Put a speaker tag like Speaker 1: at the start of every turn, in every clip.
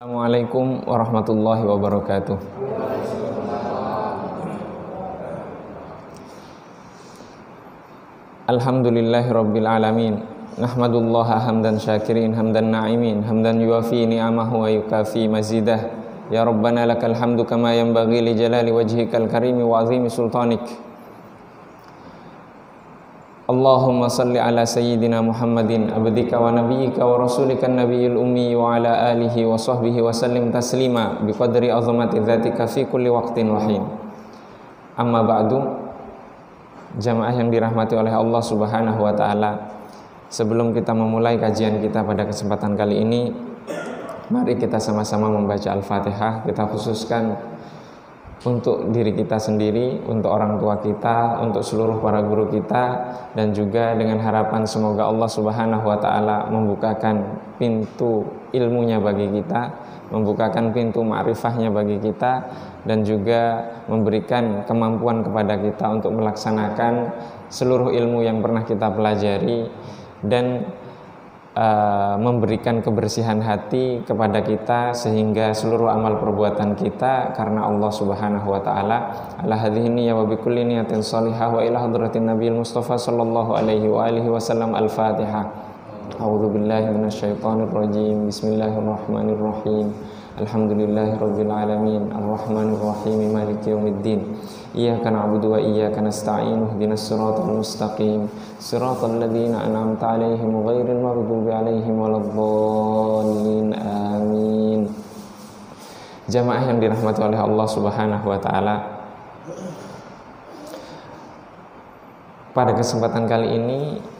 Speaker 1: Assalamualaikum warahmatullahi wabarakatuh. Alhamdulillahi rabbil alamin. Nahmadullaha hamdan syakirin, hamdan na'imin, hamdan yuwafi ni'amahu wa yukafi mazidah. Ya Rabbana lakal hamdu kama yanbaghi li jalali wajhikal karimi wa azimi sultanik. Allahumma salli ala sayyidina Muhammadin abdika wa nabiyyika wa rasulika nabiyil ummi wa ala alihi wa sahbihi wa sallim taslima biqadri azamati dzatika fi kulli waqtin wa hin. Amma ba'du, jamaah yang dirahmati oleh Allah Subhanahu wa taala. Sebelum kita memulai kajian kita pada kesempatan kali ini, mari kita sama-sama membaca Al-Fatihah. Kita khususkan untuk diri kita sendiri, untuk orang tua kita, untuk seluruh para guru kita, dan juga dengan harapan semoga Allah Subhanahu wa taala membukakan pintu ilmunya bagi kita, membukakan pintu ma'rifahnya bagi kita, dan juga memberikan kemampuan kepada kita untuk melaksanakan seluruh ilmu yang pernah kita pelajari, dan memberikan kebersihan hati kepada kita sehingga seluruh amal perbuatan kita karena Allah Subhanahu wa taala. Ala hadhihi niyyah wa bikulli niyatin shalihah wa ila hadratin nabiyil mustafa sallallahu alaihi wa alihi wasallam. Al-Fatihah. A'udzu billahi minasyaitonir rajim. Bismillahirrahmanirrahim. Alhamdulillahirabbil alamin. Arrahmanir rahim. Maliki yaumiddin. Iyyaka na'budu wa iyyaka nasta'in. Ihdinas siratal mustaqim. Siratal ladzina an'amta 'alaihim ghairil maghdubi 'alaihim waladdallin. Amin. Jamaah yang dirahmati oleh Allah Subhanahu wa taala. Pada kesempatan kali ini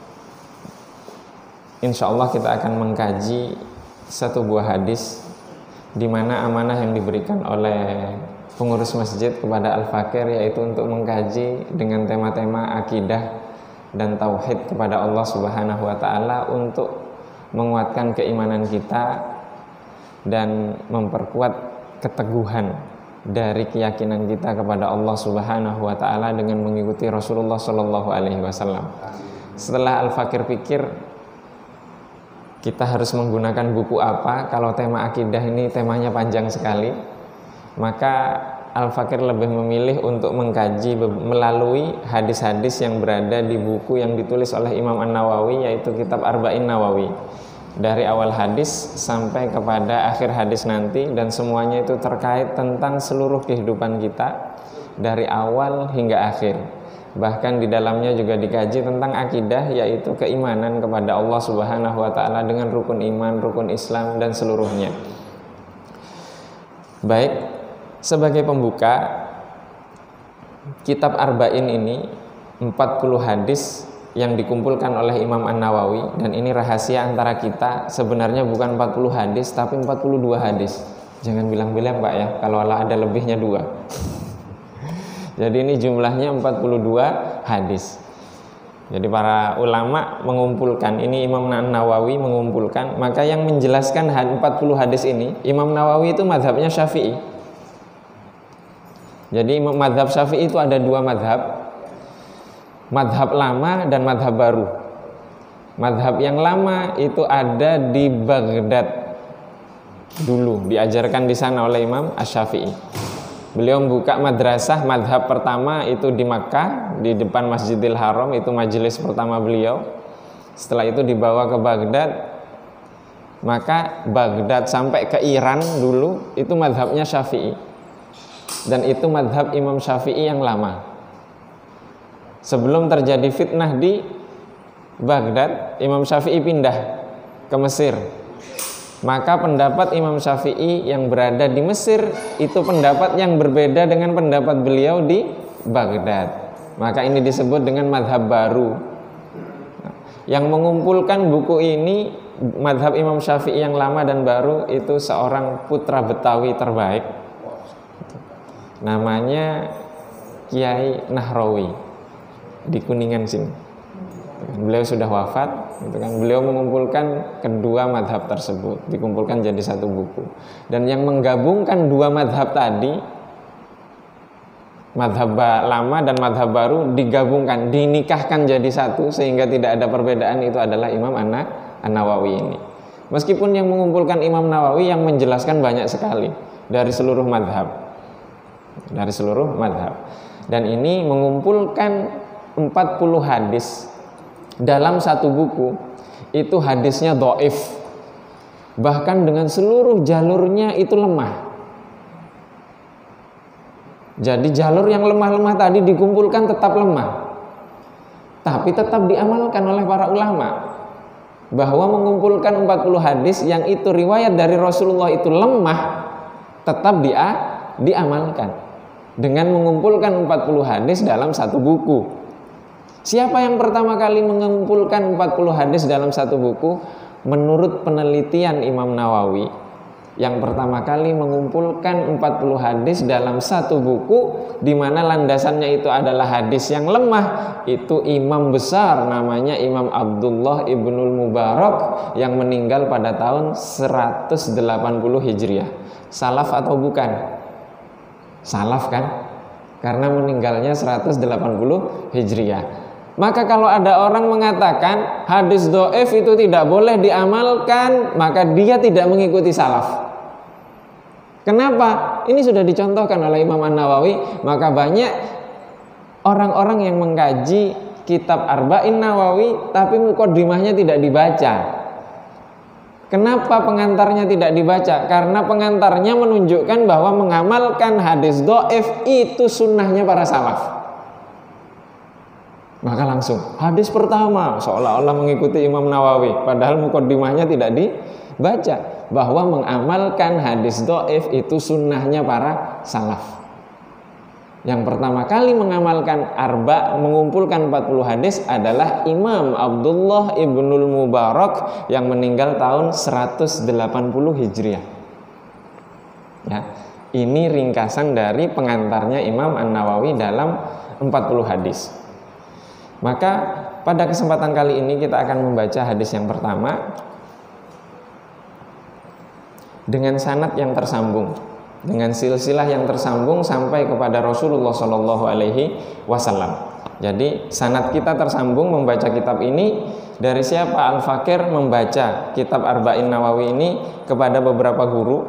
Speaker 1: insyaallah kita akan mengkaji satu buah hadis di mana amanah yang diberikan oleh pengurus masjid kepada Al-Fakir yaitu untuk mengkaji dengan tema-tema akidah dan tauhid kepada Allah Subhanahu wa taala untuk menguatkan keimanan kita dan memperkuat keteguhan dari keyakinan kita kepada Allah Subhanahu wa taala dengan mengikuti Rasulullah sallallahu alaihi wasallam. Setelah Al-Fakir pikir kita harus menggunakan buku apa kalau tema akidah ini temanya panjang sekali, maka Al-Fakir lebih memilih untuk mengkaji melalui hadis-hadis yang berada di buku yang ditulis oleh Imam An-Nawawi, yaitu kitab Arba'in Nawawi, dari awal hadis sampai kepada akhir hadis nanti, dan semuanya itu terkait tentang seluruh kehidupan kita dari awal hingga akhir. Bahkan di dalamnya juga dikaji tentang akidah, yaitu keimanan kepada Allah Subhanahu wa taala dengan rukun iman, rukun Islam, dan seluruhnya. Baik, sebagai pembuka kitab Arba'in ini 40 hadis yang dikumpulkan oleh Imam An-Nawawi, dan ini rahasia antara kita, sebenarnya bukan 40 hadis tapi 42 hadis. Jangan bilang-bilang Pak ya, kalau ada lebihnya 2. Jadi ini jumlahnya 42 hadis. Jadi para ulama mengumpulkan, ini Imam Nawawi mengumpulkan, maka yang menjelaskan 40 hadis ini, Imam Nawawi itu mazhabnya Syafi'i. Jadi mazhab Syafi'i itu ada 2 mazhab, mazhab lama dan mazhab baru. Mazhab yang lama itu ada di Baghdad dulu, diajarkan di sana oleh Imam Asy-Syafi'i. Beliau membuka madrasah madhab pertama itu di Makkah, di depan Masjidil Haram, itu majelis pertama beliau. Setelah itu dibawa ke Baghdad, maka Baghdad sampai ke Iran dulu itu madhabnya Syafi'i, dan itu madhab Imam Syafi'i yang lama. Sebelum terjadi fitnah di Baghdad, Imam Syafi'i pindah ke Mesir. Maka pendapat Imam Syafi'i yang berada di Mesir itu pendapat yang berbeda dengan pendapat beliau di Baghdad. Maka ini disebut dengan madhab baru. Yang mengumpulkan buku ini, madhab Imam Syafi'i yang lama dan baru, itu seorang putra Betawi terbaik, namanya Kiai Nahrawi di Kuningan sini. Beliau sudah wafat, gitu kan. Beliau mengumpulkan kedua madhab tersebut, dikumpulkan jadi satu buku. Dan yang menggabungkan 2 madhab tadi, madhab lama dan madhab baru, digabungkan, dinikahkan jadi satu sehingga tidak ada perbedaan, itu adalah Imam An-Nawawi ini. Meskipun yang mengumpulkan Imam Nawawi yang menjelaskan banyak sekali dari seluruh madhab. Dari seluruh madhab. Dan ini mengumpulkan 40 hadis dalam satu buku. Itu hadisnya dhaif. Bahkan dengan seluruh jalurnya itu lemah. Jadi jalur yang lemah-lemah tadi dikumpulkan tetap lemah. Tapi tetap diamalkan oleh para ulama. Bahwa mengumpulkan 40 hadis yang itu riwayat dari Rasulullah itu lemah, tetap diamalkan dengan mengumpulkan 40 hadis dalam satu buku. Siapa yang pertama kali mengumpulkan 40 hadis dalam satu buku? Menurut penelitian Imam Nawawi, yang pertama kali mengumpulkan 40 hadis dalam satu buku, di mana landasannya itu adalah hadis yang lemah, itu imam besar namanya Imam Abdullah Ibnul Mubarak yang meninggal pada tahun 180 Hijriah. Salaf atau bukan? Salaf kan? Karena meninggalnya 180 Hijriah. Maka kalau ada orang mengatakan hadis dhaif itu tidak boleh diamalkan, maka dia tidak mengikuti salaf. Kenapa? Ini sudah dicontohkan oleh Imam An-Nawawi. Maka banyak orang-orang yang mengkaji kitab Arba'in Nawawi tapi muqaddimahnya tidak dibaca. Kenapa pengantarnya tidak dibaca? Karena pengantarnya menunjukkan bahwa mengamalkan hadis dhaif itu sunnahnya para salaf. Maka langsung hadis pertama seolah-olah mengikuti Imam Nawawi, padahal muqaddimahnya tidak dibaca bahwa mengamalkan hadis dhaif itu sunnahnya para salaf. Yang pertama kali mengamalkan mengumpulkan 40 hadis adalah Imam Abdullah Ibnul Mubarak yang meninggal tahun 180 Hijriah. Ya, ini ringkasan dari pengantarnya Imam An-Nawawi dalam 40 hadis. Maka pada kesempatan kali ini kita akan membaca hadis yang pertama dengan sanad yang tersambung, dengan silsilah yang tersambung sampai kepada Rasulullah Shallallahu Alaihi Wasallam. Jadi sanad kita tersambung membaca kitab ini dari siapa? Al-Fakir membaca kitab Arba'in Nawawi ini kepada beberapa guru.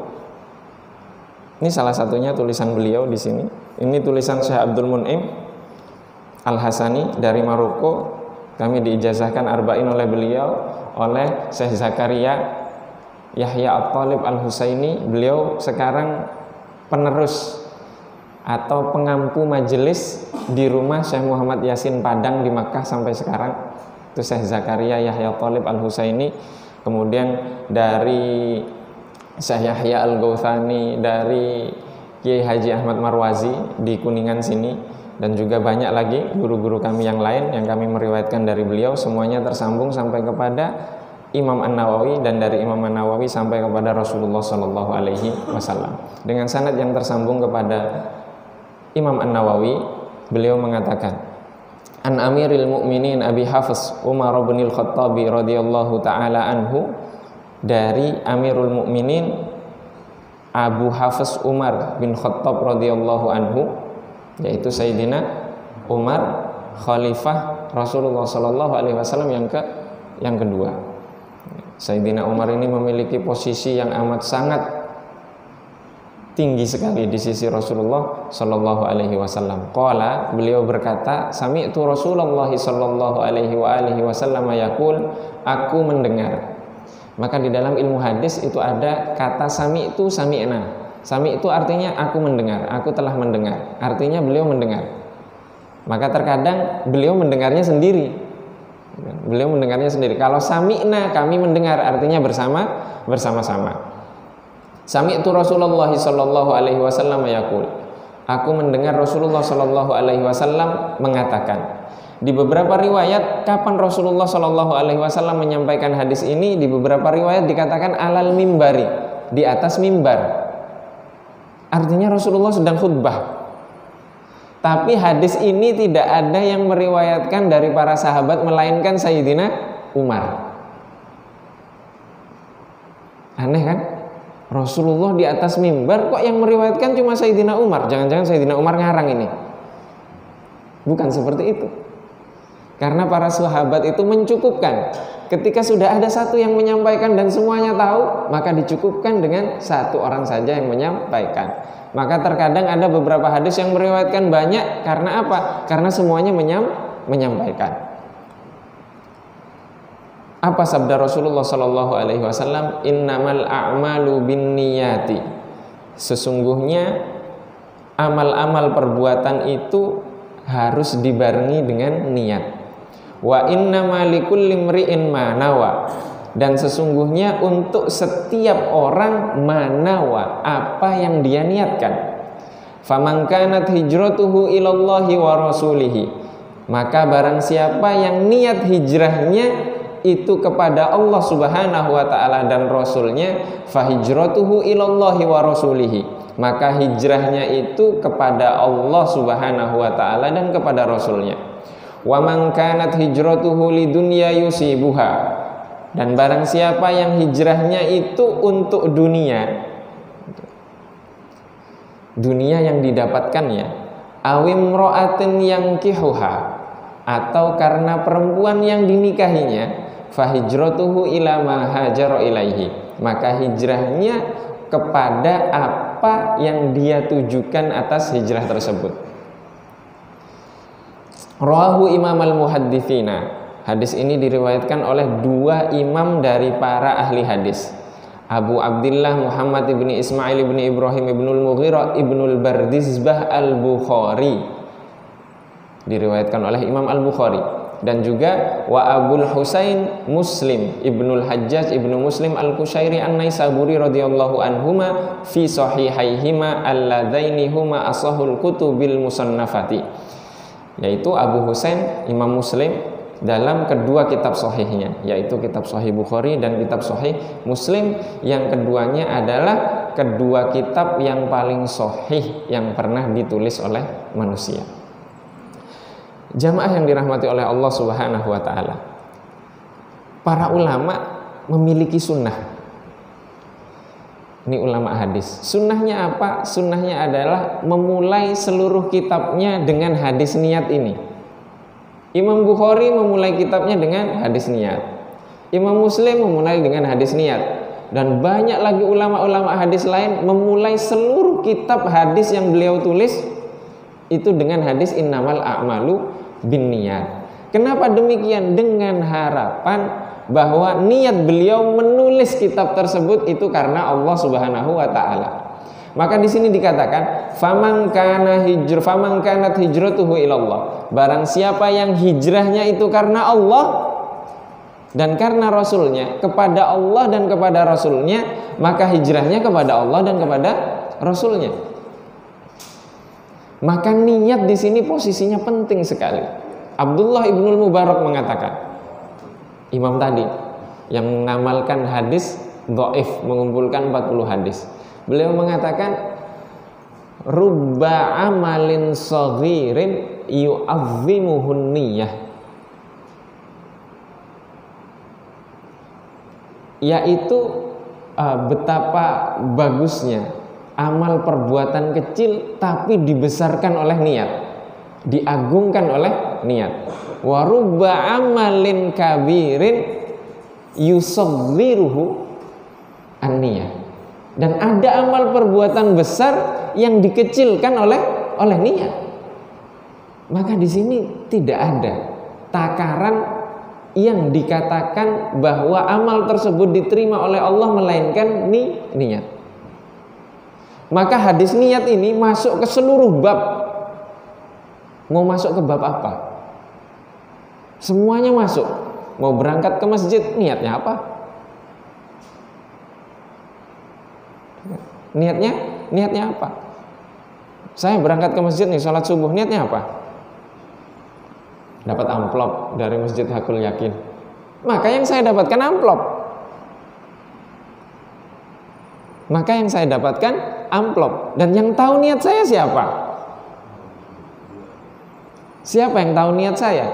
Speaker 1: Ini salah satunya tulisan beliau di sini. Ini tulisan Syekh Abdul Mun'im Al-Hasani dari Maroko. Kami diijazahkan Arba'in oleh beliau, oleh Syekh Zakaria Yahya At-Talib Al-Husaini. Beliau sekarang penerus atau pengampu majelis di rumah Syekh Muhammad Yasin Padang di Makkah sampai sekarang. Itu Syekh Zakaria Yahya At-Talib Al-Husaini. Kemudian dari Syekh Yahya Al-Gauthani, dari Kiai Haji Ahmad Marwazi di Kuningan sini, dan juga banyak lagi guru-guru kami yang lain yang kami meriwayatkan dari beliau. Semuanya tersambung sampai kepada Imam An-Nawawi, dan dari Imam An-Nawawi sampai kepada Rasulullah Shallallahu Alaihi Wasallam. Dengan sanad yang tersambung kepada Imam An-Nawawi, beliau mengatakan, An Amiril Mu'minin Abi Hafiz Umar bin Al-Khattabi radhiyallahu taala anhu, dari Amirul Mu'minin Abu Hafiz Umar bin Khattab radhiyallahu anhu, yaitu Sayyidina Umar, khalifah Rasulullah Shallallahu Alaihi Wasallam yang kedua. Sayyidina Umar ini memiliki posisi yang amat sangat tinggi sekali di sisi Rasulullah Shallallahu Alaihi Wasallam. Qala, beliau berkata, sami'tu Rasulullah Shallallahu Alaihi Wasallam yaqul, aku mendengar. Maka di dalam ilmu hadis itu ada kata sami'tu, sami'na. Sami'tu artinya aku mendengar, aku telah mendengar. Artinya beliau mendengar. Maka terkadang beliau mendengarnya sendiri. Beliau mendengarnya sendiri. Kalau sami'na, kami mendengar, artinya bersama-sama. Sami'tu Rasulullah sallallahu alaihi wasallam yaqul, aku mendengar Rasulullah sallallahu alaihi wasallam mengatakan. Di beberapa riwayat kapan Rasulullah sallallahu alaihi wasallam menyampaikan hadis ini, di beberapa riwayat dikatakan alal mimbari, di atas mimbar. Artinya Rasulullah sedang khutbah. Tapi hadis ini tidak ada yang meriwayatkan dari para sahabat melainkan Sayyidina Umar. Aneh kan? Rasulullah di atas mimbar, kok yang meriwayatkan cuma Sayyidina Umar? Jangan-jangan Sayyidina Umar ngarang ini? Bukan seperti itu. Karena para sahabat itu mencukupkan. Ketika sudah ada satu yang menyampaikan dan semuanya tahu, maka dicukupkan dengan satu orang saja yang menyampaikan. Maka terkadang ada beberapa hadis yang meriwayatkan banyak. Karena apa? Karena semuanya menyampaikan. Apa sabda Rasulullah SAW? Innamal a'malu binniyati. Sesungguhnya amal-amal perbuatan itu harus dibarengi dengan niat. Wa innama likulli imri'in ma nawa. Dan sesungguhnya untuk setiap orang manawa, apa yang dia niatkan. Faman kanat hijratuhu ilallahi wa rasulihi. Maka barang siapa yang niat hijrahnya itu kepada Allah Subhanahu wa taala dan Rasulnya, fahijratuhu ilallahi wa rasulihi. Maka hijrahnya itu kepada Allah Subhanahu wa taala dan kepada Rasulnya. Wa man kanat hijratuhu lidunya yusibuha. Dan barang siapa yang hijrahnya itu untuk dunia yang didapatkannya, awim ro'atin yang kihuha, atau karena perempuan yang dinikahinya, fahijratuhu ila ma hajara ilaihi. Maka hijrahnya kepada apa yang dia tujukan atas hijrah tersebut. Rawahu Imam al-Muhadditsina. Hadis ini diriwayatkan oleh dua imam dari para ahli hadis, Abu Abdillah Muhammad ibni Ismail ibni Ibrahim ibnul Mughirah ibnul Bardizbah al-Bukhari, diriwayatkan oleh Imam al-Bukhari. Dan juga wa Abul Husain Muslim ibnul Hajjaj ibnu Muslim al-Kushairi an-Naisaburi radhiyallahu anhuma fi sahihaihima alladzaini huma asahul kutubil musannafati. Yaitu Abu Husain Imam Muslim dalam kedua kitab sahihnya, yaitu kitab Sahih Bukhari dan kitab Sahih Muslim. Yang keduanya adalah kedua kitab yang paling sahih yang pernah ditulis oleh manusia. Jamaah yang dirahmati oleh Allah Subhanahu wa taala, para ulama memiliki sunnah. Ini ulama hadis. Sunnahnya apa? Sunnahnya adalah memulai seluruh kitabnya dengan hadis niat ini. Imam Bukhari memulai kitabnya dengan hadis niat. Imam Muslim memulai dengan hadis niat. Dan banyak lagi ulama-ulama hadis lain memulai seluruh kitab hadis yang beliau tulis itu dengan hadis innamal a'malu binniyat. Kenapa demikian? Dengan harapan bahwa niat beliau menulis kitab tersebut itu karena Allah Subhanahu wa taala. Maka di sini dikatakan faman kanat hijratuhu ilallah. Barang siapa yang hijrahnya itu karena Allah dan karena Rasulnya, kepada Allah dan kepada Rasulnya, maka hijrahnya kepada Allah dan kepada Rasulnya. Maka niat di sini posisinya penting sekali. Abdullah ibnul Mubarak mengatakan, imam tadi yang mengamalkan hadis dhaif, mengumpulkan 40 hadis. Beliau mengatakan rubba amalin saghirin yu'azzimuhun niyah, yaitu betapa bagusnya amal perbuatan kecil tapi dibesarkan oleh niat, diagungkan oleh niat. Wa rubba amalin kabirin yusaghhiruhu an-niyah. Dan ada amal perbuatan besar yang dikecilkan oleh niat. Maka di sini tidak ada takaran yang dikatakan bahwa amal tersebut diterima oleh Allah melainkan niat. Maka hadis niat ini masuk ke seluruh bab. Mau masuk ke bab apa? Semuanya masuk. Mau berangkat ke masjid, niatnya apa? Niatnya apa? Saya berangkat ke masjid nih, sholat subuh, niatnya apa? Dapat amplop dari Masjid Hakul Yakin. Maka yang saya dapatkan amplop. Dan yang tahu niat saya siapa? Siapa yang tahu niat saya?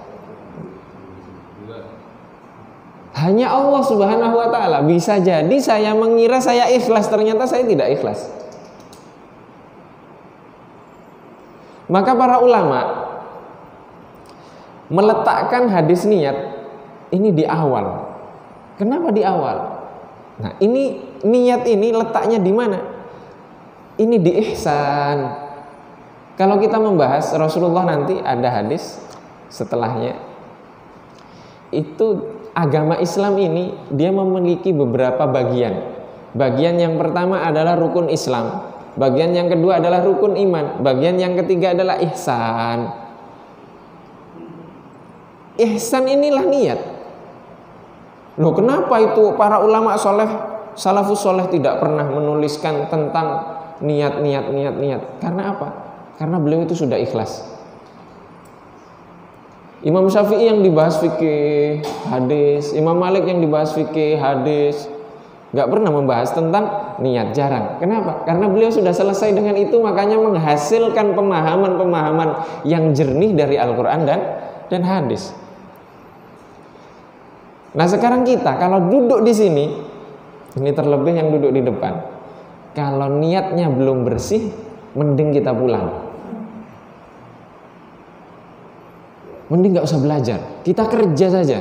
Speaker 1: Hanya Allah Subhanahu wa ta'ala. Bisa jadi saya mengira saya ikhlas, ternyata saya tidak ikhlas. Maka para ulama meletakkan hadis niat ini di awal. Kenapa di awal? Nah, ini niat ini letaknya di mana? Ini di ihsan. Kalau kita membahas Rasulullah nanti ada hadis setelahnya. Itu agama Islam ini dia memiliki beberapa bagian. Bagian yang pertama adalah rukun Islam. Bagian yang kedua adalah rukun iman. Bagian yang ketiga adalah ihsan. Ihsan inilah niat. Loh, kenapa itu para ulama soleh, salafus soleh tidak pernah menuliskan tentang niat? Karena apa? Karena beliau itu sudah ikhlas. Imam Syafi'i yang dibahas fikih hadis, Imam Malik yang dibahas fikih hadis, gak pernah membahas tentang niat, jarang. Kenapa? Karena beliau sudah selesai dengan itu, makanya menghasilkan pemahaman-pemahaman yang jernih dari Al-Quran dan hadis. Nah, sekarang kita kalau duduk di sini, ini terlebih yang duduk di depan, kalau niatnya belum bersih, mending kita pulang. Mending gak usah belajar, kita kerja saja.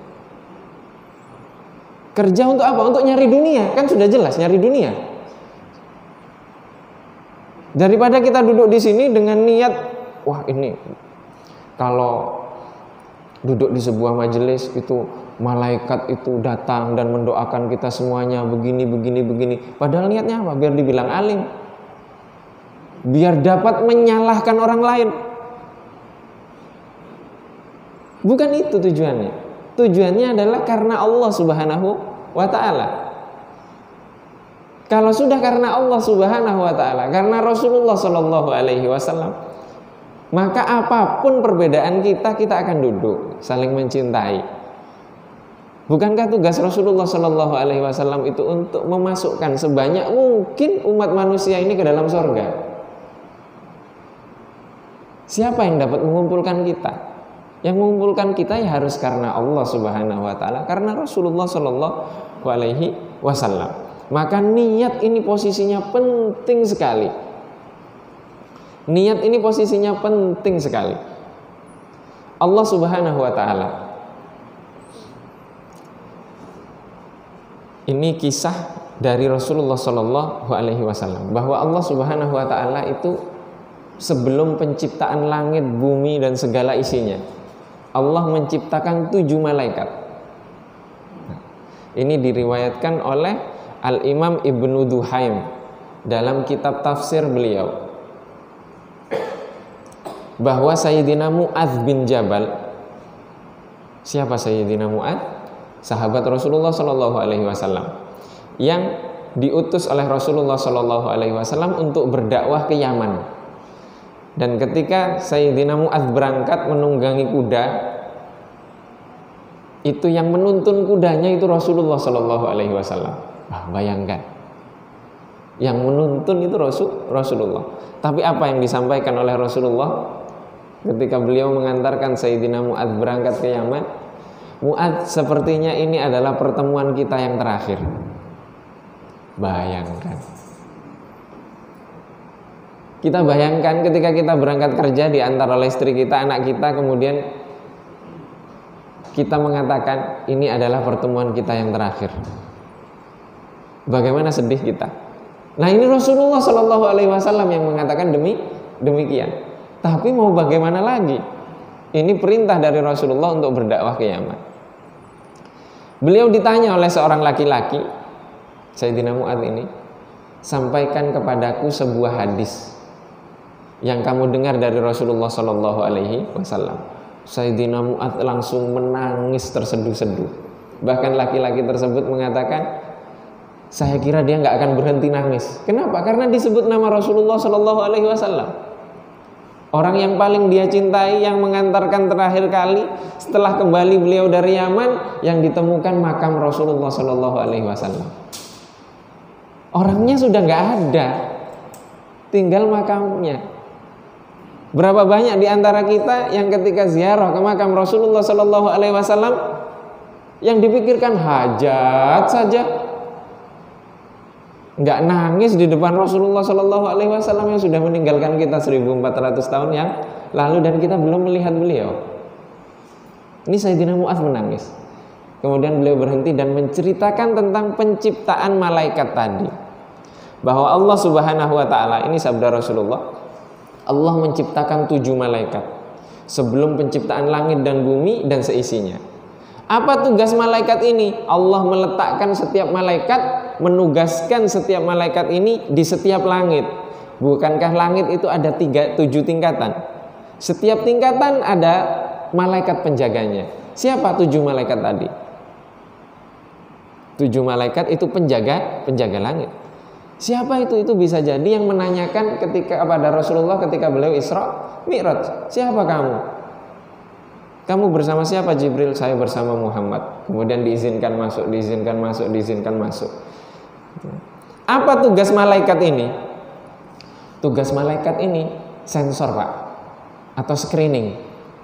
Speaker 1: Kerja untuk apa? Untuk nyari dunia, kan sudah jelas nyari dunia. Daripada kita duduk di sini dengan niat, wah ini kalau duduk di sebuah majelis itu malaikat itu datang dan mendoakan kita semuanya begini. Padahal niatnya apa? Biar dibilang alim, biar dapat menyalahkan orang lain. Bukan itu tujuannya. Tujuannya adalah karena Allah Subhanahu wa ta'ala. Kalau sudah karena Allah Subhanahu wa ta'ala, karena Rasulullah Shallallahu alaihi wasallam, maka apapun perbedaan kita akan duduk saling mencintai. Bukankah tugas Rasulullah Shallallahu alaihi wasallam itu untuk memasukkan sebanyak mungkin umat manusia ini ke dalam surga? Siapa yang dapat mengumpulkan kita? Yang mengumpulkan kita ya harus karena Allah Subhanahu wa ta'ala, karena Rasulullah Shallallahu alaihi wasallam. Maka niat ini posisinya penting sekali. Niat ini posisinya penting sekali. Allah Subhanahu wa ta'ala, ini kisah dari Rasulullah Shallallahu alaihi wasallam, bahwa Allah Subhanahu wa ta'ala itu sebelum penciptaan langit, bumi dan segala isinya, Allah menciptakan 7 malaikat. Ini diriwayatkan oleh Al-Imam Ibnu Duhaim dalam kitab tafsir beliau, bahwa Sayyidina Mu'adz bin Jabal. Siapa Sayyidina Mu'adz? Sahabat Rasulullah Shallallahu alaihi wasallam yang diutus oleh Rasulullah Shallallahu alaihi wasallam untuk berdakwah ke Yaman. Dan ketika Sayyidina Mu'adz berangkat menunggangi kuda, itu yang menuntun kudanya itu Rasulullah Shallallahu alaihi wasallam. Bayangkan, yang menuntun itu Rasulullah. Tapi apa yang disampaikan oleh Rasulullah ketika beliau mengantarkan Sayyidina Mu'adz berangkat ke Yaman? Mu'adz, sepertinya ini adalah pertemuan kita yang terakhir. Bayangkan. Kita bayangkan ketika kita berangkat kerja, diantar oleh istri kita, anak kita, kemudian kita mengatakan ini adalah pertemuan kita yang terakhir. Bagaimana sedih kita. Nah, ini Rasulullah Shallallahu alaihi wasallam yang mengatakan demikian. Tapi mau bagaimana lagi? Ini perintah dari Rasulullah untuk berdakwah ke Yaman. Beliau ditanya oleh seorang laki-laki, Sayyidina Mu'adz ini, sampaikan kepadaku sebuah hadis yang kamu dengar dari Rasulullah Shallallahu alaihi wasallam. Sayyidina Mu'adz langsung menangis terseduh-seduh. Bahkan laki-laki tersebut mengatakan, saya kira dia nggak akan berhenti nangis. Kenapa? Karena disebut nama Rasulullah Shallallahu alaihi wasallam. Orang yang paling dia cintai, yang mengantarkan terakhir kali setelah kembali beliau dari Yaman, yang ditemukan makam Rasulullah Shallallahu alaihi wasallam. Orangnya sudah nggak ada, tinggal makamnya. Berapa banyak di antara kita yang ketika ziarah ke makam Rasulullah Shallallahu alaihi wasallam yang dipikirkan hajat saja, nggak nangis di depan Rasulullah Shallallahu alaihi wasallam yang sudah meninggalkan kita 1400 tahun yang lalu dan kita belum melihat beliau. Ini Sayyidina Mu'adz menangis. Kemudian beliau berhenti dan menceritakan tentang penciptaan malaikat tadi. Bahwa Allah Subhanahu wa ta'ala, ini sabda Rasulullah, Allah menciptakan 7 malaikat sebelum penciptaan langit dan bumi dan seisinya. Apa tugas malaikat ini? Allah meletakkan setiap malaikat, menugaskan setiap malaikat ini di setiap langit. Bukankah langit itu ada 7 tingkatan? Setiap tingkatan ada malaikat penjaganya. Siapa 7 malaikat tadi? 7 malaikat itu penjaga langit. Siapa itu? Itu bisa jadi yang menanyakan kepada Rasulullah ketika beliau Isra Mi'raj. Siapa kamu? Kamu bersama siapa Jibril? Saya bersama Muhammad. Kemudian diizinkan masuk. Apa tugas malaikat ini? Tugas malaikat ini sensor, Pak, atau screening.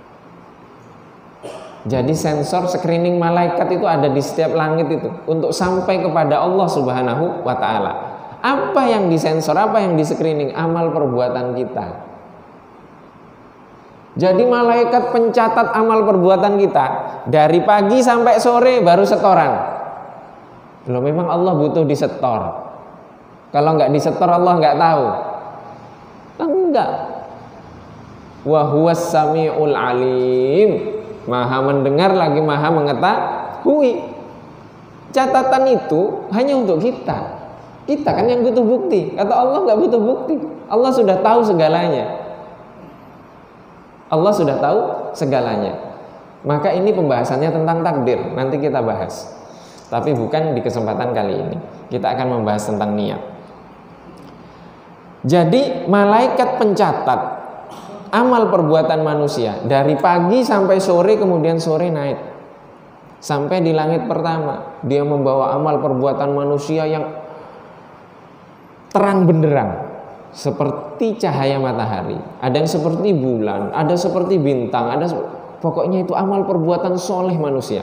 Speaker 1: Jadi sensor screening malaikat itu ada di setiap langit itu untuk sampai kepada Allah Subhanahu wa ta'ala. Apa yang disensor, apa yang di screening? Amal perbuatan kita. Jadi malaikat pencatat amal perbuatan kita dari pagi sampai sore baru setoran. Loh, memang Allah butuh disetor? Kalau nggak disetor Allah nggak tahu? Enggak. Wa huwas samiul alim. Maha mendengar lagi maha mengetahui. Catatan itu hanya untuk kita. Kita kan yang butuh bukti. Kata Allah nggak butuh bukti. Allah sudah tahu segalanya. Allah sudah tahu segalanya. Maka ini pembahasannya tentang takdir. Nanti kita bahas. Tapi bukan di kesempatan kali ini. Kita akan membahas tentang niat. Jadi malaikat pencatat amal perbuatan manusia dari pagi sampai sore, kemudian sore naik sampai di langit pertama. Dia membawa amal perbuatan manusia yang terang benderang, seperti cahaya matahari. Ada yang seperti bulan, ada seperti bintang, pokoknya itu amal perbuatan soleh manusia.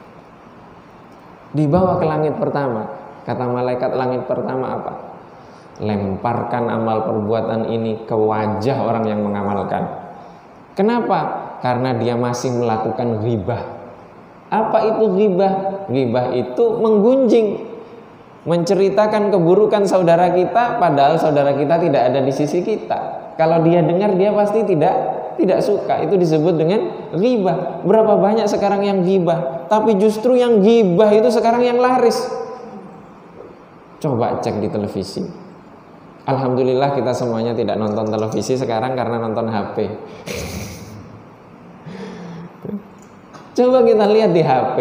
Speaker 1: Dibawa ke langit pertama. Kata malaikat langit pertama apa? Lemparkan amal perbuatan ini ke wajah orang yang mengamalkan. Kenapa? Karena dia masih melakukan ghibah. Apa itu ghibah? Ghibah itu menggunjing, menceritakan keburukan saudara kita padahal saudara kita tidak ada di sisi kita. Kalau dia dengar dia pasti tidak suka. Itu disebut dengan ghibah. Berapa banyak sekarang yang ghibah, tapi justru yang ghibah itu sekarang yang laris. Coba cek di televisi. Alhamdulillah kita semuanya tidak nonton televisi sekarang karena nonton HP. Coba kita lihat di HP.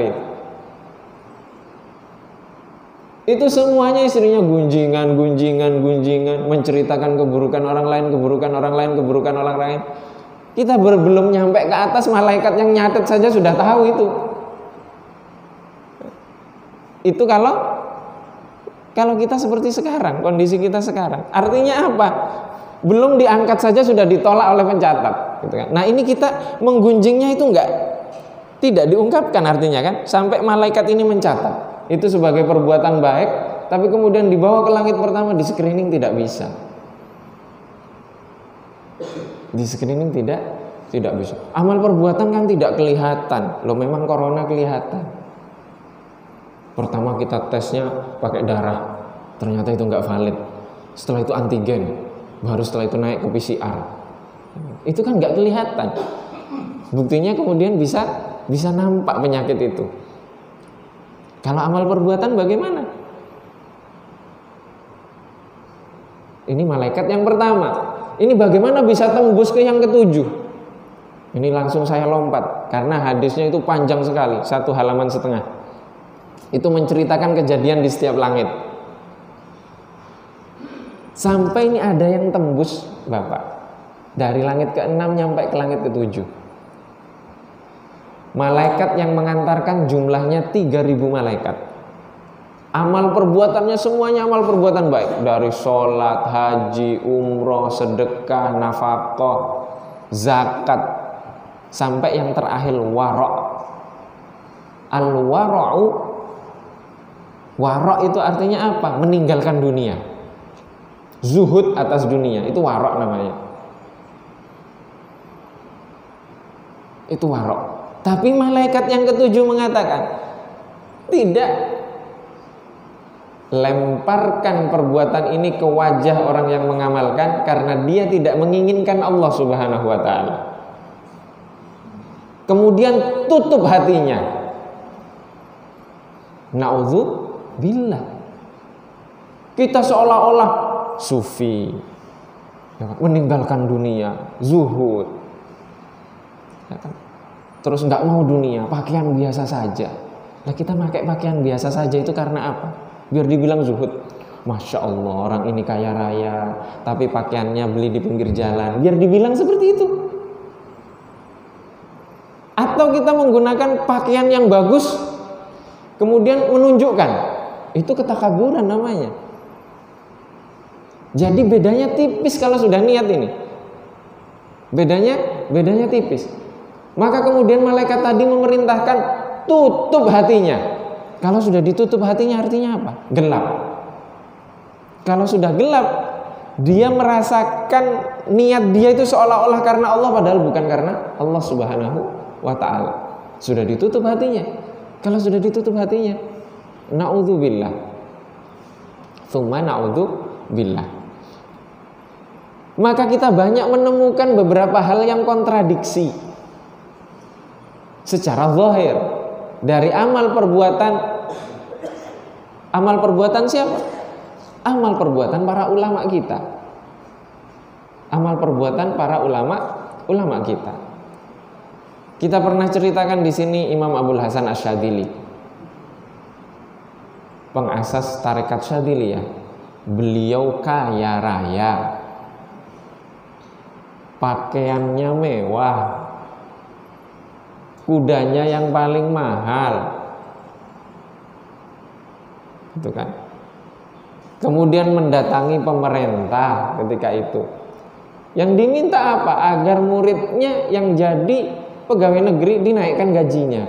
Speaker 1: Itu semuanya istrinya gunjingan, menceritakan keburukan orang lain. Kita belum nyampe ke atas, malaikat yang nyatet saja sudah tahu itu. Itu kalau kita seperti sekarang, kondisi kita sekarang. Artinya apa? Belum diangkat saja sudah ditolak oleh pencatat, gitu kan. Nah, ini kita menggunjingnya itu tidak diungkapkan artinya kan, sampai malaikat ini mencatat. Itu sebagai perbuatan baik, tapi kemudian dibawa ke langit pertama, di screening tidak bisa. Di screening tidak bisa. Amal perbuatan kan tidak kelihatan. Loh, memang corona kelihatan. Pertama kita tesnya pakai darah, ternyata itu nggak valid. Setelah itu antigen, baru setelah itu naik ke PCR. Itu kan nggak kelihatan. Buktinya kemudian bisa nampak penyakit itu. Kalau amal perbuatan bagaimana? Ini malaikat yang pertama. Ini bagaimana bisa tembus ke yang ketujuh? Ini langsung saya lompat karena hadisnya itu panjang sekali, 1,5 halaman. Itu menceritakan kejadian di setiap langit. Sampai ini ada yang tembus, Bapak, dari langit ke-6 nyampe ke langit ke-7. Malaikat yang mengantarkan jumlahnya 3.000 malaikat. Amal perbuatannya semuanya amal perbuatan baik. Dari sholat, haji, umroh, sedekah, nafkah, zakat, sampai yang terakhir wara'. Al-wara'u, wara' itu artinya apa? Meninggalkan dunia. Zuhud atas dunia, itu wara' namanya. Itu wara'. Tapi malaikat yang ketujuh mengatakan, tidak. Lemparkan perbuatan ini ke wajah orang yang mengamalkan, karena dia tidak menginginkan Allah Subhanahu wa ta'ala. Kemudian tutup hatinya. Na'udzubillah. Kita seolah-olah sufi, meninggalkan dunia, zuhud, terus nggak mau dunia, pakaian biasa saja. Nah, kita pakai pakaian biasa saja itu karena apa? Biar dibilang zuhud. Masya Allah, orang ini kaya raya, tapi pakaiannya beli di pinggir jalan. Biar dibilang seperti itu. Atau kita menggunakan pakaian yang bagus, kemudian menunjukkan. Itu ketakaburan namanya. Jadi bedanya tipis kalau sudah niat ini. Bedanya tipis. Maka kemudian malaikat tadi memerintahkan tutup hatinya. Kalau sudah ditutup hatinya artinya apa? Gelap. Kalau sudah gelap, dia merasakan niat dia itu seolah-olah karena Allah, padahal bukan karena Allah Subhanahu wa ta'ala. Sudah ditutup hatinya. Kalau sudah ditutup hatinya, na'udzubillah. Tsumma na'udzubillah. Maka kita banyak menemukan beberapa hal yang kontradiksi secara zahir dari amal perbuatan siapa? Amal perbuatan para ulama kita. Amal perbuatan para ulama kita. Kita pernah ceritakan di sini Imam Abul Hasan Asy-Syadzili, pengasas tarekat Syadziliyah. Beliau kaya raya, pakaiannya mewah, kudanya yang paling mahal, gitu kan. Kemudian mendatangi pemerintah ketika itu. Yang diminta apa? Agar muridnya yang jadi pegawai negeri dinaikkan gajinya.